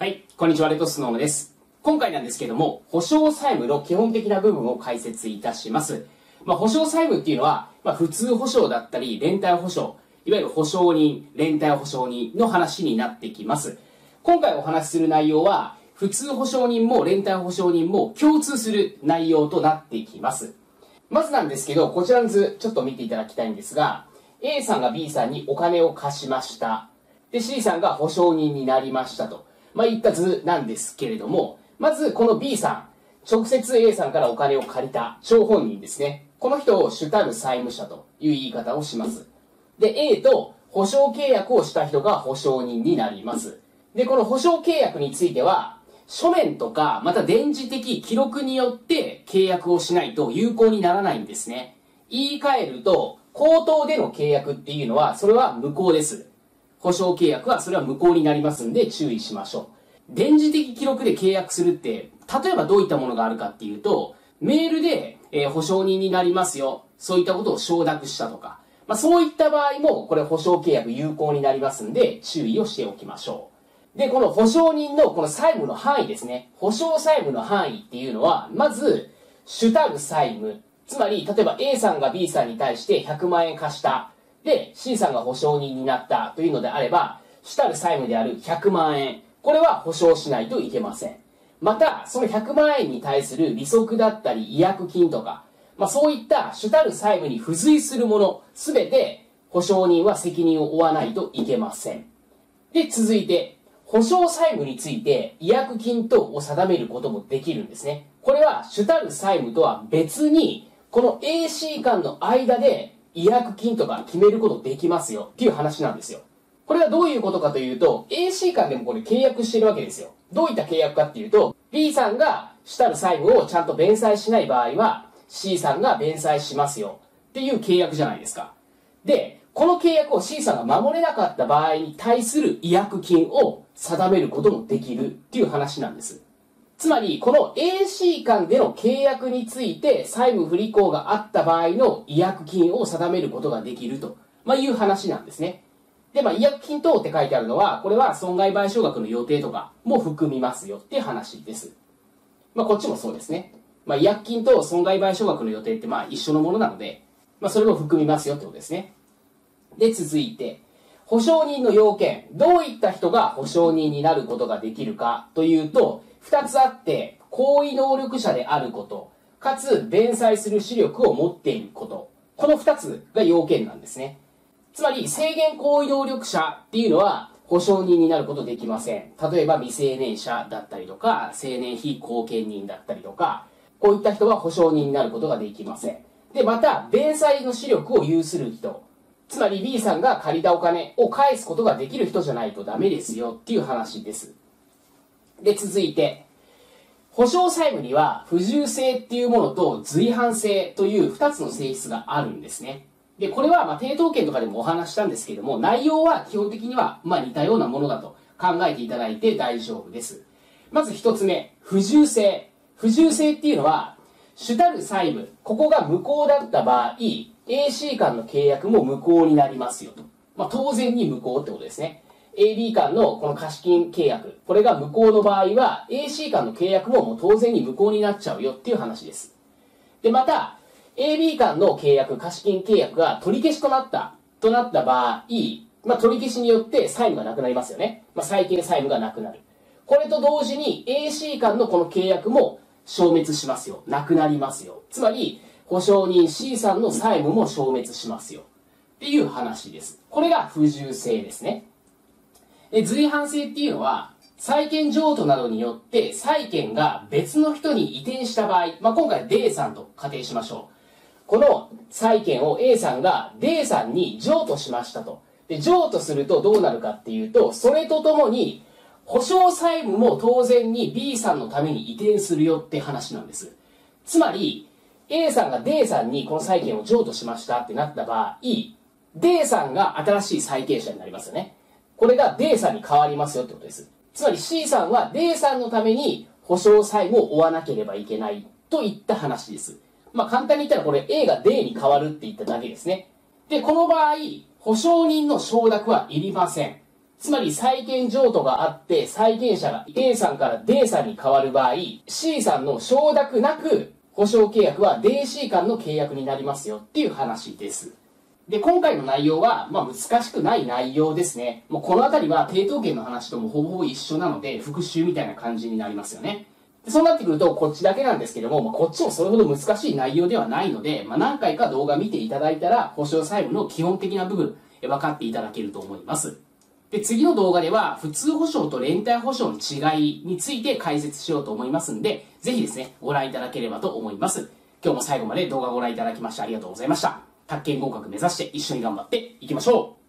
はい、こんにちは、レッドスノームです。今回なんですけども、保証債務の基本的な部分を解説いたします。保証債務っていうのは、普通保証だったり、連帯保証、いわゆる保証人、連帯保証人の話になってきます。今回お話しする内容は、普通保証人も連帯保証人も共通する内容となってきます。まずなんですけど、こちらの図、ちょっと見ていただきたいんですが、A さんが B さんにお金を貸しました。で、C さんが保証人になりましたと。いった図なんですけれども、まずこの B さん、直接 A さんからお金を借りた張本人ですね。この人を主たる債務者という言い方をします。で、A と保証契約をした人が保証人になります。で、この保証契約については、書面とか、また電磁的記録によって契約をしないと有効にならないんですね。言い換えると、口頭での契約っていうのは、それは無効です。保証契約はそれは無効になりますんで注意しましょう。電磁的記録で契約するって、例えばどういったものがあるかっていうと、メールで、保証人になりますよ。そういったことを承諾したとか。そういった場合も、これ保証契約有効になりますんで、注意をしておきましょう。で、この保証人のこの債務の範囲ですね。保証債務の範囲っていうのは、まず、主たる債務。つまり、例えば A さんが B さんに対して100万円貸した。で、C さんが保証人になったというのであれば、主たる債務である100万円。これは保証しないといけません。また、その100万円に対する利息だったり違約金とか、そういった主たる債務に付随するもの、すべて保証人は責任を負わないといけません。で、続いて、保証債務について違約金等を定めることもできるんですね。これは主たる債務とは別に、この AC 間の間で違約金とか決めることできますよっていう話なんですよ。これはどういうことかというと、AC 間でもこれ契約してるわけですよ。どういった契約かっていうと、B さんが主たる債務をちゃんと弁済しない場合は、C さんが弁済しますよっていう契約じゃないですか。で、この契約を C さんが守れなかった場合に対する違約金を定めることもできるっていう話なんです。つまり、この AC 間での契約について債務不履行があった場合の違約金を定めることができるという話なんですね。で、違約金等って書いてあるのは、これは損害賠償額の予定とかも含みますよっていう話です。こっちもそうですね。違約金と損害賠償額の予定って一緒のものなので、それも含みますよってことですね。で、続いて、保証人の要件。どういった人が保証人になることができるかというと、二つあって、行為能力者であること、かつ、弁済する視力を持っていること。この二つが要件なんですね。つまり、制限行為能力者っていうのは、保証人になることできません。例えば、未成年者だったりとか、成年非後見人だったりとか、こういった人は保証人になることができません。で、また、弁済の視力を有する人。つまり B さんが借りたお金を返すことができる人じゃないとダメですよっていう話です。で、続いて、保証債務には不従性っていうものと随伴性という2つの性質があるんですね。で、これは抵当権とかでもお話したんですけども、内容は基本的には似たようなものだと考えていただいて大丈夫です。まず1つ目、不従性。不従性っていうのは、主たる債務、ここが無効だった場合、AC 間の契約も無効になりますよと。当然に無効ってことですね。AB 間のこの貸金契約、これが無効の場合は、AC 間の契約も当然に無効になっちゃうよっていう話です。で、また、AB 間の契約、貸金契約が取り消しとなった場合、取り消しによって債務がなくなりますよね。債権債務がなくなる。これと同時に AC 間のこの契約も消滅しますよ。なくなりますよ。つまり、保証人 C さんの債務も消滅しますよ。っていう話です。これが不従性ですね。で、随伴性っていうのは、債権譲渡などによって債権が別の人に移転した場合、今回 D さんと仮定しましょう。この債権を A さんが D さんに譲渡しましたと。で、譲渡するとどうなるかっていうと、それとともに、保証債務も当然に B さんのために移転するよって話なんです。つまり、A さんが D さんにこの債権を譲渡しましたってなった場合、D さんが新しい債権者になりますよね。これが D さんに変わりますよってことです。つまり C さんは D さんのために保証債務を負わなければいけないといった話です。簡単に言ったらこれ A が D に変わるって言っただけですね。で、この場合、保証人の承諾はいりません。 つまり債権譲渡があって債権者が A さんから D さんに変わる場合、C さんの承諾なく保証契約は DC 間の契約になりますよっていう話です。で、今回の内容は、難しくない内容ですね。もうこのあたりは抵当権の話ともほぼほぼ一緒なので、復習みたいな感じになりますよね。でそうなってくると、こっちだけなんですけども、こっちもそれほど難しい内容ではないので、何回か動画見ていただいたら、保証債務の基本的な部分、分かっていただけると思います。で、次の動画では、普通保証と連帯保証の違いについて解説しようと思いますんで、ぜひですね、ご覧いただければと思います。今日も最後まで動画をご覧いただきましてありがとうございました。宅建合格目指して一緒に頑張っていきましょう。